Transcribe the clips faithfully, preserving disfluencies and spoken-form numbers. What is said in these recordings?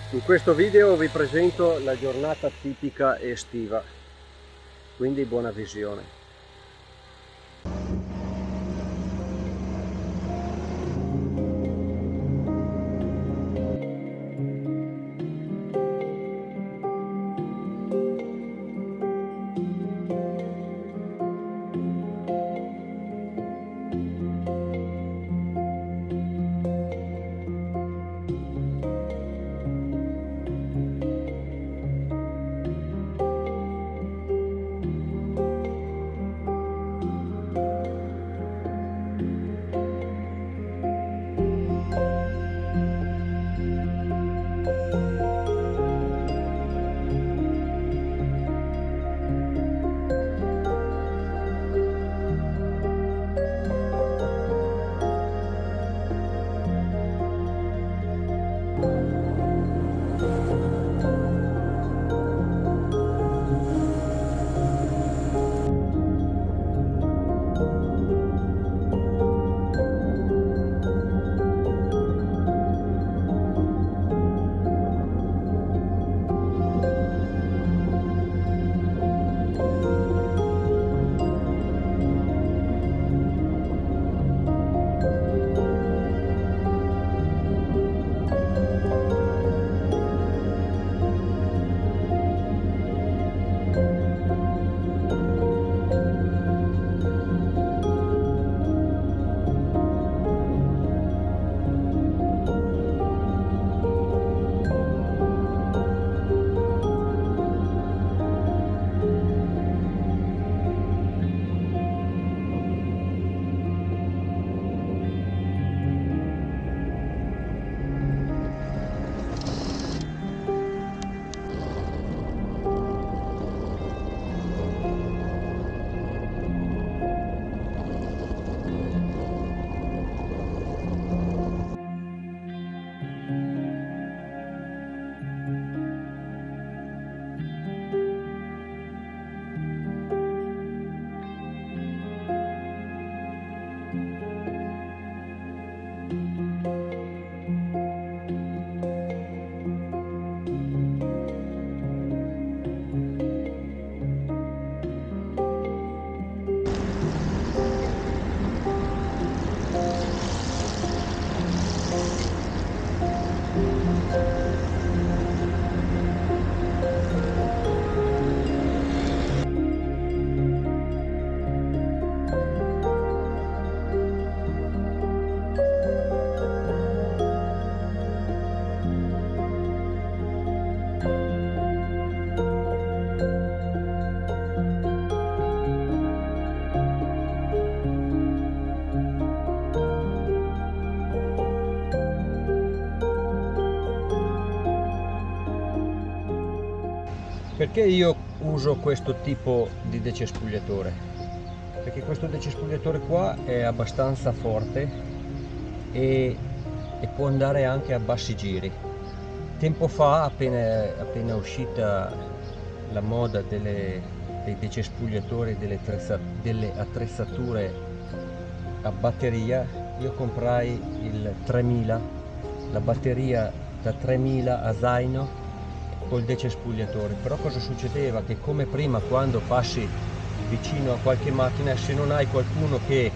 In questo video vi presento la giornata tipica estiva, quindi buona visione. Perché io uso questo tipo di decespugliatore? Perché questo decespugliatore qua è abbastanza forte e, e può andare anche a bassi giri. Tempo fa, appena, appena uscita la moda delle, dei decespugliatori, delle, delle attrezzature a batteria, io comprai il tremila, la batteria da tremila a zaino col decespugliatore. Però cosa succedeva? Che come prima, quando passi vicino a qualche macchina, se non hai qualcuno che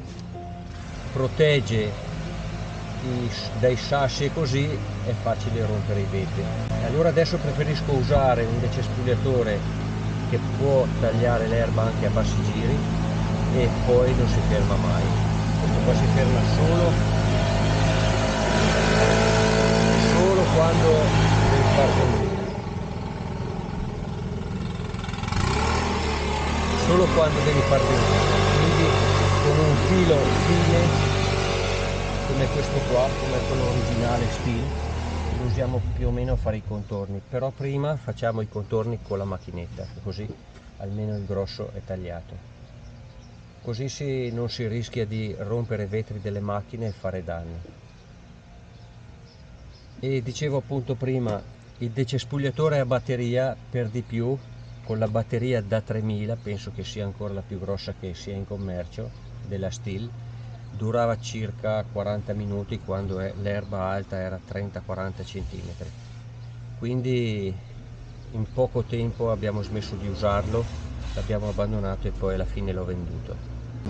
protegge i, dai sassi e così, è facile rompere i vetri. E allora adesso preferisco usare un decespugliatore che può tagliare l'erba anche a bassi giri e poi non si ferma mai. Questo qua si ferma solo solo quando devi far venire. Solo quando devi far venire, quindi con un filo fine come questo qua, come quello originale Stihl, lo usiamo più o meno a fare i contorni, però prima facciamo i contorni con la macchinetta, così almeno il grosso è tagliato, così si, non si rischia di rompere i vetri delle macchine e fare danni. E dicevo appunto prima, il decespugliatore a batteria per di più, con la batteria da tremila, penso che sia ancora la più grossa che sia in commercio, della Stihl, durava circa quaranta minuti quando l'erba alta era trenta quaranta centimetri. quindi in poco tempo abbiamo smesso di usarlo, l'abbiamo abbandonato e poi alla fine l'ho venduto.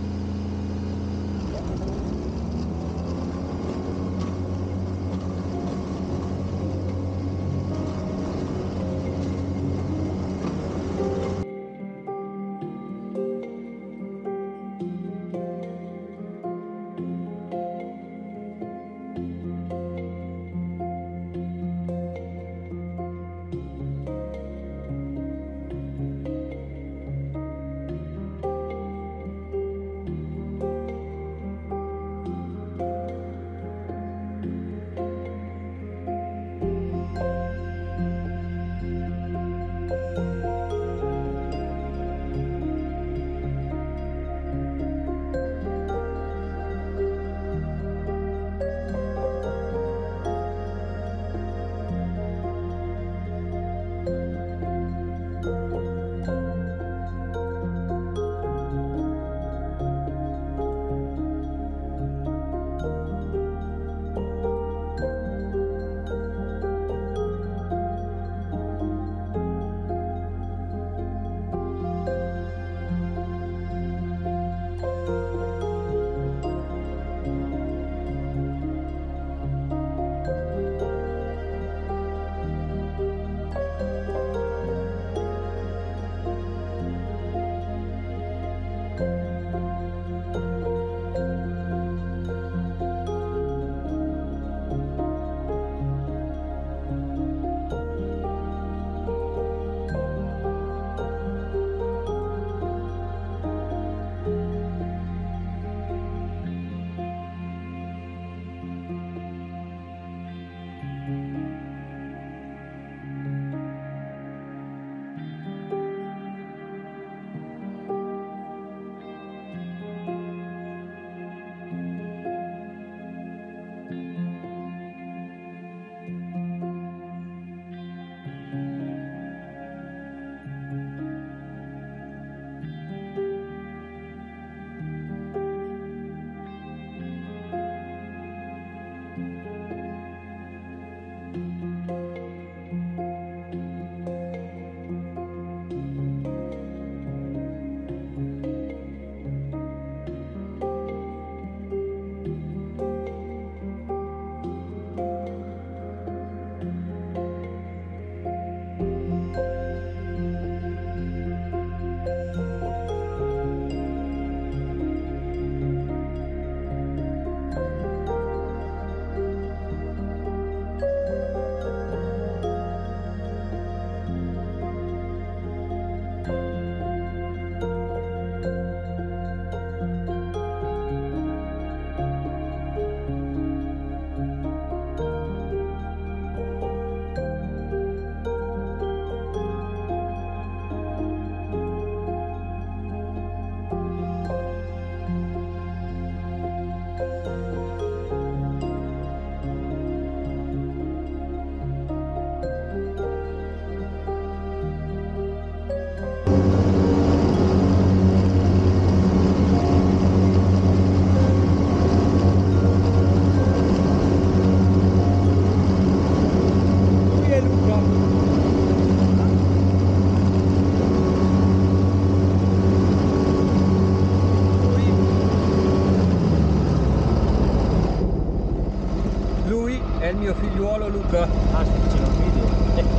È il mio figliuolo Luca. Ah, sto facendo un video.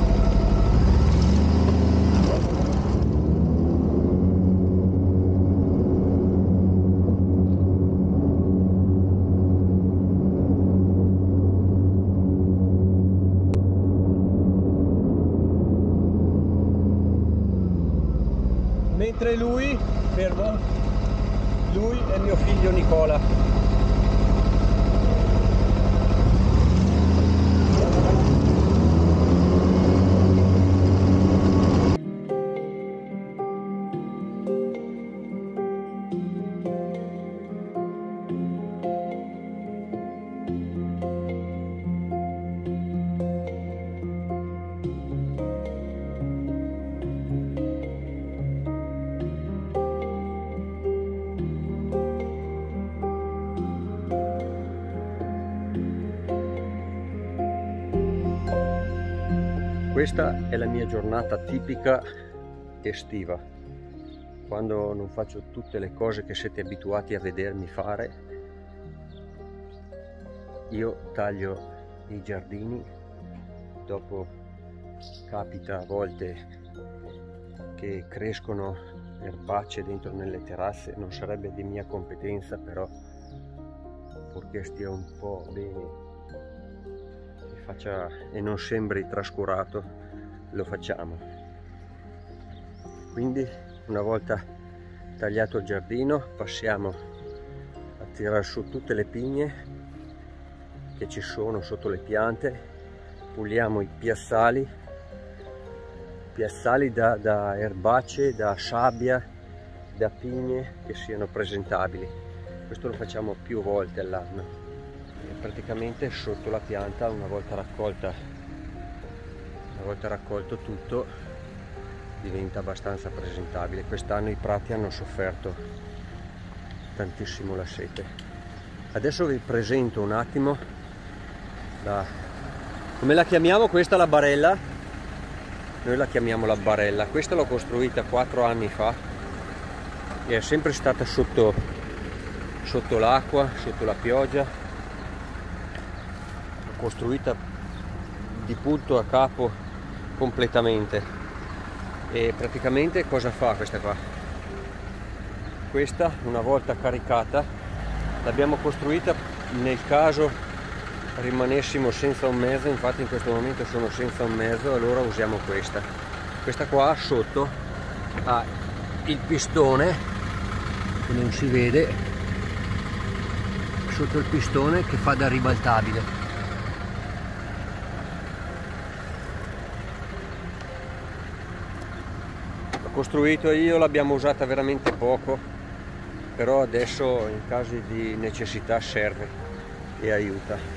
Mentre lui, fermo, lui è il mio figlio Nicola. Questa è la mia giornata tipica estiva, quando non faccio tutte le cose che siete abituati a vedermi fare. Io taglio i giardini, dopo capita a volte che crescono erbacce dentro nelle terrazze, non sarebbe di mia competenza, però purché stia un po' bene e, faccia, e non sembri trascurato, lo facciamo. Quindi una volta tagliato il giardino passiamo a tirare su tutte le pigne che ci sono sotto le piante, puliamo i piazzali, piazzali da, da erbacce, da sabbia, da pigne che siano presentabili. Questo lo facciamo più volte all'anno. Praticamente sotto la pianta, una volta raccolta, una volta raccolto tutto, diventa abbastanza presentabile. Quest'anno i prati hanno sofferto tantissimo la sete. Adesso vi presento un attimo la, come la chiamiamo questa, la barella. Noi la chiamiamo la barella. Questa l'ho costruita quattro anni fa e è sempre stata sotto, sotto l'acqua, sotto la pioggia. L'ho costruita di punto a capo completamente. E praticamente cosa fa questa qua? Questa, una volta caricata, l'abbiamo costruita nel caso rimanessimo senza un mezzo. Infatti in questo momento sono senza un mezzo, allora usiamo questa. Questa qua sotto ha il pistone che non si vede, sotto il pistone che fa da ribaltabile. L'ho costruito io, l'abbiamo usata veramente poco, però adesso in casi di necessità serve e aiuta.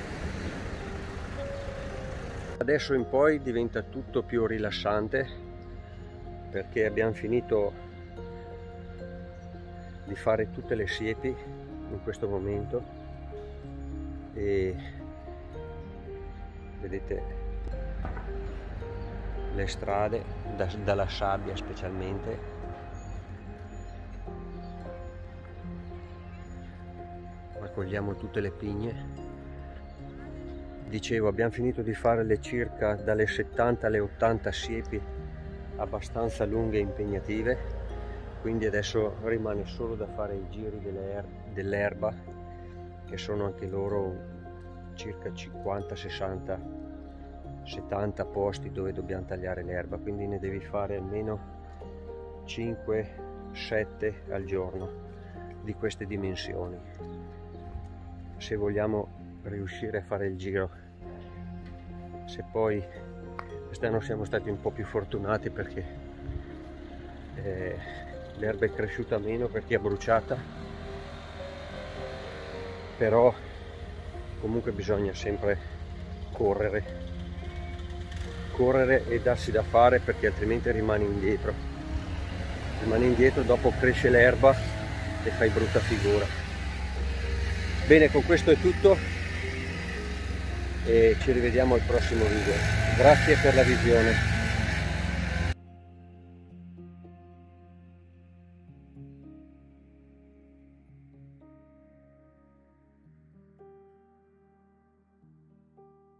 Adesso in poi diventa tutto più rilassante perché abbiamo finito di fare tutte le siepi in questo momento e vedete le strade da, dalla sabbia specialmente. Raccogliamo tutte le pigne. Dicevo, abbiamo finito di fare le circa dalle settanta alle ottanta siepi abbastanza lunghe e impegnative, quindi adesso rimane solo da fare i giri dell'erba, che sono anche loro circa cinquanta, sessanta, settanta posti dove dobbiamo tagliare l'erba, quindi ne devi fare almeno cinque sette al giorno di queste dimensioni se vogliamo riuscire a fare il giro. Se poi quest'anno siamo stati un po' più fortunati perché eh, l'erba è cresciuta meno perché è bruciata, però comunque bisogna sempre correre correre e darsi da fare, perché altrimenti rimani indietro rimani indietro dopo cresce l'erba e fai brutta figura. Bene, con questo è tutto e ci rivediamo al prossimo video. Grazie per la visione.